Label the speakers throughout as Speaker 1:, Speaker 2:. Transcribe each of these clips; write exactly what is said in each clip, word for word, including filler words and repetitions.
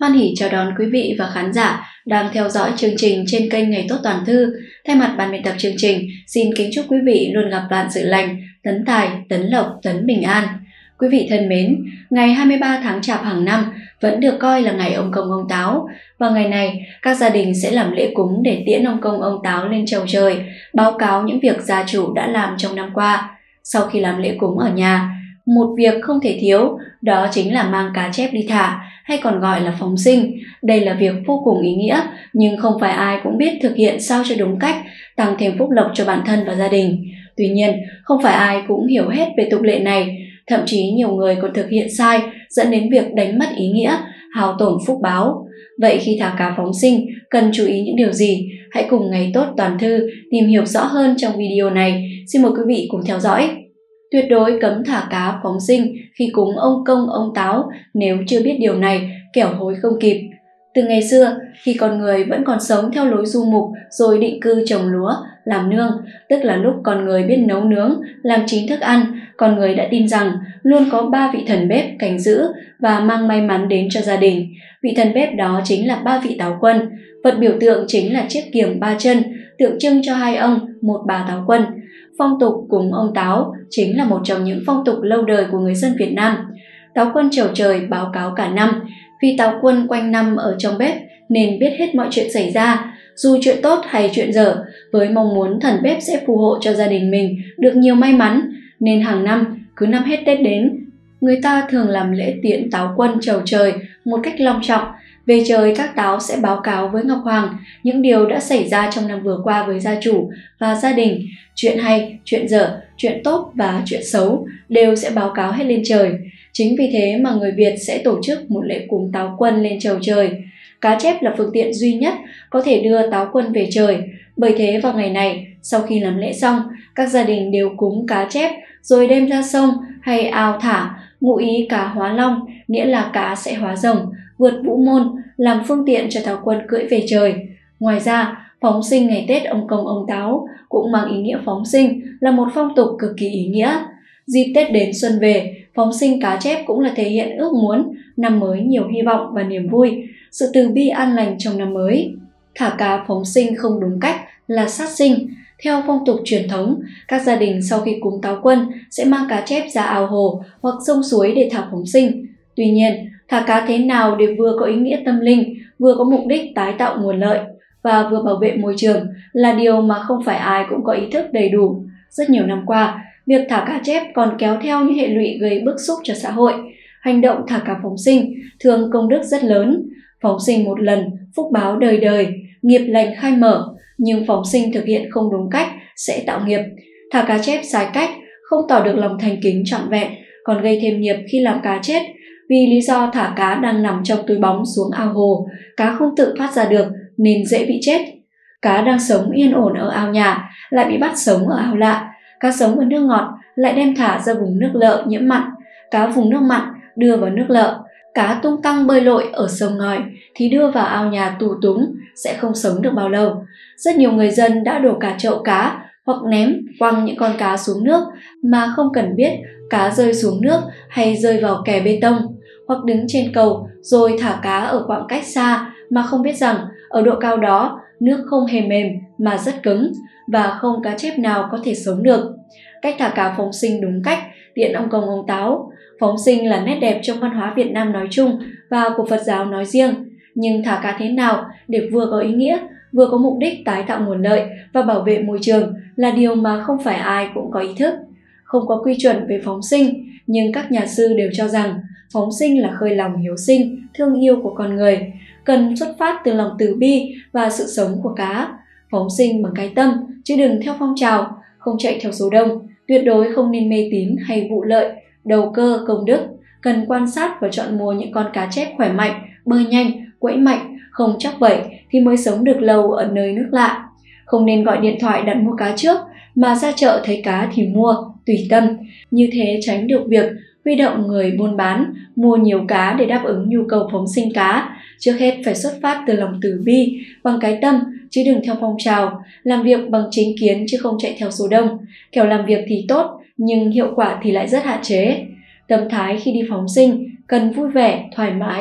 Speaker 1: Hoan hỉ chào đón quý vị và khán giả đang theo dõi chương trình trên kênh Ngày Tốt Toàn Thư. Thay mặt ban biên tập chương trình, xin kính chúc quý vị luôn gặp vạn sự lành, tấn tài, tấn lộc, tấn bình an. Quý vị thân mến, ngày hai mươi ba tháng Chạp hàng năm vẫn được coi là ngày ông Công ông Táo. Vào ngày này, các gia đình sẽ làm lễ cúng để tiễn ông Công ông Táo lên chầu trời, báo cáo những việc gia chủ đã làm trong năm qua. Sau khi làm lễ cúng ở nhà, một việc không thể thiếu đó chính là mang cá chép đi thả, hay còn gọi là phóng sinh. Đây là việc vô cùng ý nghĩa, nhưng không phải ai cũng biết thực hiện sao cho đúng cách, tăng thêm phúc lộc cho bản thân và gia đình. Tuy nhiên, không phải ai cũng hiểu hết về tục lệ này, thậm chí nhiều người còn thực hiện sai, dẫn đến việc đánh mất ý nghĩa, hao tổn phúc báo. Vậy khi thả cá phóng sinh, cần chú ý những điều gì? Hãy cùng Ngày Tốt Toàn Thư tìm hiểu rõ hơn trong video này. Xin mời quý vị cùng theo dõi. Tuyệt đối cấm thả cá phóng sinh khi cúng ông Công ông Táo, nếu chưa biết điều này, kẻo hối không kịp. Từ ngày xưa, khi con người vẫn còn sống theo lối du mục rồi định cư trồng lúa, làm nương, tức là lúc con người biết nấu nướng, làm chín thức ăn, con người đã tin rằng luôn có ba vị thần bếp canh giữ và mang may mắn đến cho gia đình. Vị thần bếp đó chính là ba vị táo quân, vật biểu tượng chính là chiếc kiềm ba chân, tượng trưng cho hai ông, một bà táo quân. Phong tục cúng ông Táo chính là một trong những phong tục lâu đời của người dân Việt Nam. Táo quân chầu trời báo cáo cả năm, vì táo quân quanh năm ở trong bếp nên biết hết mọi chuyện xảy ra, dù chuyện tốt hay chuyện dở, với mong muốn thần bếp sẽ phù hộ cho gia đình mình được nhiều may mắn, nên hàng năm, cứ năm hết Tết đến, người ta thường làm lễ tiễn táo quân chầu trời một cách long trọng. Về trời, các táo sẽ báo cáo với Ngọc Hoàng những điều đã xảy ra trong năm vừa qua với gia chủ và gia đình. Chuyện hay, chuyện dở, chuyện tốt và chuyện xấu đều sẽ báo cáo hết lên trời. Chính vì thế mà người Việt sẽ tổ chức một lễ cúng táo quân lên chầu trời. Cá chép là phương tiện duy nhất có thể đưa táo quân về trời. Bởi thế vào ngày này, sau khi làm lễ xong, các gia đình đều cúng cá chép rồi đem ra sông hay ao thả, ngụ ý cá hóa long, nghĩa là cá sẽ hóa rồng, vượt vũ môn, làm phương tiện cho táo quân cưỡi về trời. Ngoài ra, phóng sinh ngày Tết ông Công ông Táo cũng mang ý nghĩa phóng sinh, là một phong tục cực kỳ ý nghĩa. Dịp Tết đến xuân về, phóng sinh cá chép cũng là thể hiện ước muốn năm mới nhiều hy vọng và niềm vui, sự từ bi an lành trong năm mới. Thả cá phóng sinh không đúng cách là sát sinh. Theo phong tục truyền thống, các gia đình sau khi cúng táo quân sẽ mang cá chép ra ao hồ hoặc sông suối để thả phóng sinh. Tuy nhiên, thả cá thế nào để vừa có ý nghĩa tâm linh, vừa có mục đích tái tạo nguồn lợi và vừa bảo vệ môi trường là điều mà không phải ai cũng có ý thức đầy đủ. Rất nhiều năm qua, việc thả cá chép còn kéo theo những hệ lụy gây bức xúc cho xã hội. Hành động thả cá phóng sinh thường công đức rất lớn. Phóng sinh một lần, phúc báo đời đời, nghiệp lành khai mở, nhưng phóng sinh thực hiện không đúng cách sẽ tạo nghiệp. Thả cá chép sai cách, không tỏ được lòng thành kính trọn vẹn, còn gây thêm nghiệp khi làm cá chết. Vì lý do thả cá đang nằm trong túi bóng xuống ao hồ, cá không tự thoát ra được nên dễ bị chết. Cá đang sống yên ổn ở ao nhà lại bị bắt sống ở ao lạ. Cá sống ở nước ngọt lại đem thả ra vùng nước lợ nhiễm mặn. Cá vùng nước mặn đưa vào nước lợ. Cá tung tăng bơi lội ở sông ngòi thì đưa vào ao nhà tù túng, sẽ không sống được bao lâu. Rất nhiều người dân đã đổ cả chậu cá hoặc ném quăng những con cá xuống nước mà không cần biết cá rơi xuống nước hay rơi vào kè bê tông, hoặc đứng trên cầu rồi thả cá ở khoảng cách xa mà không biết rằng ở độ cao đó nước không hề mềm mà rất cứng và không cá chép nào có thể sống được. Cách thả cá phóng sinh đúng cách tiễn ông Công ông Táo. Phóng sinh là nét đẹp trong văn hóa Việt Nam nói chung và của Phật giáo nói riêng. Nhưng thả cá thế nào để vừa có ý nghĩa, vừa có mục đích tái tạo nguồn lợi và bảo vệ môi trường là điều mà không phải ai cũng có ý thức. Không có quy chuẩn về phóng sinh, nhưng các nhà sư đều cho rằng phóng sinh là khơi lòng hiếu sinh, thương yêu của con người, cần xuất phát từ lòng từ bi và sự sống của cá. Phóng sinh bằng cái tâm, chứ đừng theo phong trào, không chạy theo số đông. Tuyệt đối không nên mê tín hay vụ lợi, đầu cơ công đức. Cần quan sát và chọn mua những con cá chép khỏe mạnh, bơi nhanh, quẫy mạnh, không chóc vẩy thì mới sống được lâu ở nơi nước lạ. Không nên gọi điện thoại đặt mua cá trước, mà ra chợ thấy cá thì mua, tùy tâm. Như thế tránh được việc huy động người buôn bán mua nhiều cá để đáp ứng nhu cầu phóng sinh cá. Trước hết phải xuất phát từ lòng từ bi, bằng cái tâm, chứ đừng theo phong trào. Làm việc bằng chính kiến chứ không chạy theo số đông. Kẻo làm việc thì tốt, nhưng hiệu quả thì lại rất hạn chế. Tâm thái khi đi phóng sinh cần vui vẻ, thoải mái,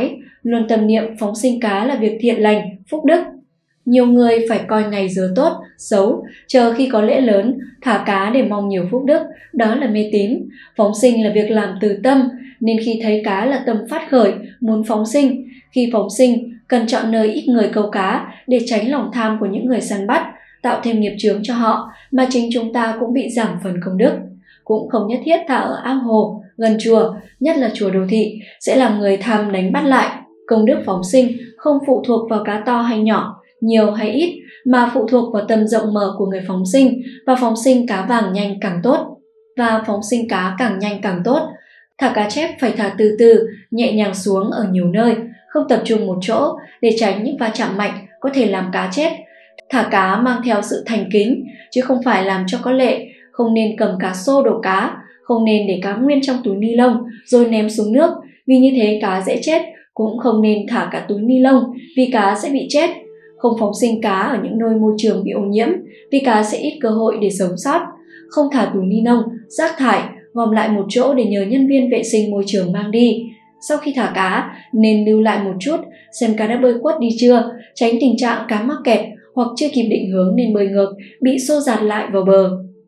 Speaker 1: luôn tâm niệm phóng sinh cá là việc thiện lành, phúc đức. Nhiều người phải coi ngày giờ tốt, xấu, chờ khi có lễ lớn, thả cá để mong nhiều phúc đức, đó là mê tín. Phóng sinh là việc làm từ tâm, nên khi thấy cá là tâm phát khởi, muốn phóng sinh. Khi phóng sinh, cần chọn nơi ít người câu cá để tránh lòng tham của những người săn bắt, tạo thêm nghiệp chướng cho họ, mà chính chúng ta cũng bị giảm phần công đức. Cũng không nhất thiết thả ở ao hồ, gần chùa, nhất là chùa đô thị, sẽ làm người tham đánh bắt lại. Công đức phóng sinh không phụ thuộc vào cá to hay nhỏ, nhiều hay ít, mà phụ thuộc vào tầm rộng mở của người phóng sinh, và phóng sinh cá vàng nhanh càng tốt. Và phóng sinh cá càng nhanh càng tốt. Thả cá chép phải thả từ từ, nhẹ nhàng xuống ở nhiều nơi, không tập trung một chỗ để tránh những va chạm mạnh có thể làm cá chết. Thả cá mang theo sự thành kính, chứ không phải làm cho có lệ. Không nên cầm cá xô đổ cá, không nên để cá nguyên trong túi ni lông rồi ném xuống nước, vì như thế cá dễ chết. Cũng không nên thả cả túi ni lông, vì cá sẽ bị chết. Không phóng sinh cá ở những nơi môi trường bị ô nhiễm, vì cá sẽ ít cơ hội để sống sót. Không thả túi ni lông, rác thải, gom lại một chỗ để nhờ nhân viên vệ sinh môi trường mang đi. Sau khi thả cá, nên lưu lại một chút, xem cá đã bơi quất đi chưa, tránh tình trạng cá mắc kẹt hoặc chưa kịp định hướng nên bơi ngược, bị xô dạt lại vào bờ.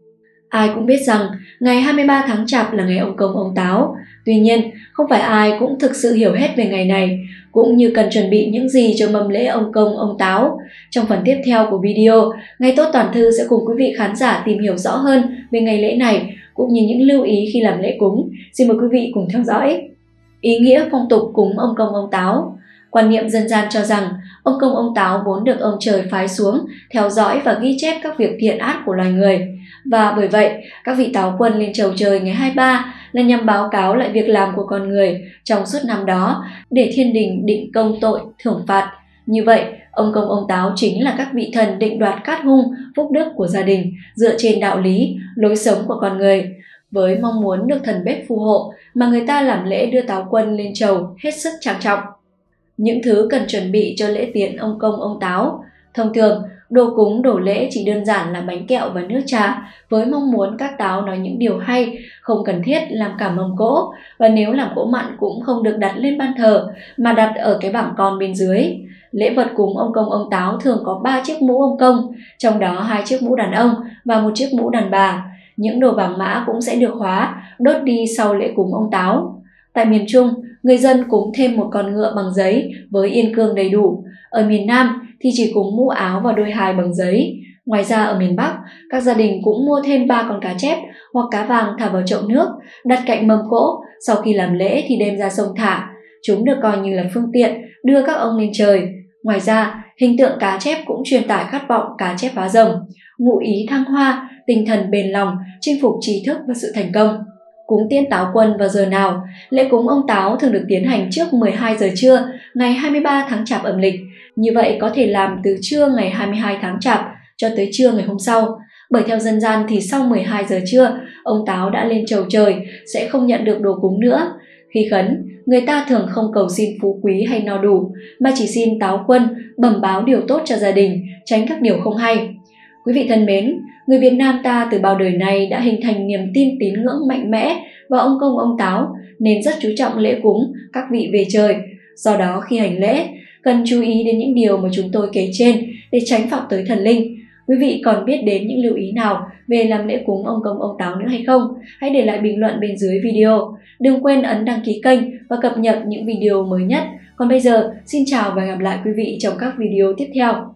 Speaker 1: Ai cũng biết rằng ngày hai mươi ba tháng Chạp là ngày ông Công ông Táo. Tuy nhiên, không phải ai cũng thực sự hiểu hết về ngày này, cũng như cần chuẩn bị những gì cho mâm lễ ông Công ông Táo. Trong phần tiếp theo của video, Ngày Tốt Toàn Thư sẽ cùng quý vị khán giả tìm hiểu rõ hơn về ngày lễ này, cũng như những lưu ý khi làm lễ cúng. Xin mời quý vị cùng theo dõi. Ý nghĩa phong tục cúng ông Công ông Táo. Quan niệm dân gian cho rằng ông Công ông Táo vốn được ông trời phái xuống, theo dõi và ghi chép các việc thiện ác của loài người. Và bởi vậy, các vị táo quân lên chầu trời ngày hai mươi ba là nhằm báo cáo lại việc làm của con người trong suốt năm đó, để thiên đình định công tội, thưởng phạt. Như vậy, ông Công ông Táo chính là các vị thần định đoạt cát hung, phúc đức của gia đình, dựa trên đạo lý, lối sống của con người. Với mong muốn được thần bếp phù hộ mà người ta làm lễ đưa táo quân lên chầu hết sức trang trọng. Những thứ cần chuẩn bị cho lễ tiễn ông Công ông Táo. Thông thường, đồ cúng đổ lễ chỉ đơn giản là bánh kẹo và nước trà, với mong muốn các táo nói những điều hay, không cần thiết làm cả mâm cỗ, và nếu làm cỗ mặn cũng không được đặt lên ban thờ, mà đặt ở cái bảng con bên dưới. Lễ vật cúng ông Công ông Táo thường có ba chiếc mũ ông Công, trong đó hai chiếc mũ đàn ông và một chiếc mũ đàn bà. Những đồ vàng mã cũng sẽ được hóa, đốt đi sau lễ cúng ông Táo. Tại miền Trung, người dân cúng thêm một con ngựa bằng giấy với yên cương đầy đủ. Ở miền Nam thì chỉ cúng mũ áo và đôi hài bằng giấy. Ngoài ra ở miền Bắc, các gia đình cũng mua thêm ba con cá chép hoặc cá vàng thả vào chậu nước, đặt cạnh mâm cỗ, sau khi làm lễ thì đem ra sông thả. Chúng được coi như là phương tiện đưa các ông lên trời. Ngoài ra, hình tượng cá chép cũng truyền tải khát vọng cá chép hóa rồng, ngụ ý thăng hoa, tinh thần bền lòng, chinh phục trí thức và sự thành công. Cúng tiễn táo quân vào giờ nào? Lễ cúng ông Táo thường được tiến hành trước mười hai giờ trưa ngày hai mươi ba tháng Chạp âm lịch. Như vậy có thể làm từ trưa ngày hai mươi hai tháng Chạp cho tới trưa ngày hôm sau. Bởi theo dân gian thì sau mười hai giờ trưa, ông Táo đã lên chầu trời, sẽ không nhận được đồ cúng nữa. Khi khấn, người ta thường không cầu xin phú quý hay no đủ, mà chỉ xin táo quân bẩm báo điều tốt cho gia đình, tránh các điều không hay. Quý vị thân mến, người Việt Nam ta từ bao đời nay đã hình thành niềm tin tín ngưỡng mạnh mẽ vào ông Công ông Táo, nên rất chú trọng lễ cúng các vị về trời. Do đó khi hành lễ, cần chú ý đến những điều mà chúng tôi kể trên để tránh phạm tới thần linh. Quý vị còn biết đến những lưu ý nào về làm lễ cúng ông Công ông Táo nữa hay không? Hãy để lại bình luận bên dưới video. Đừng quên ấn đăng ký kênh và cập nhật những video mới nhất. Còn bây giờ, xin chào và hẹn gặp lại quý vị trong các video tiếp theo.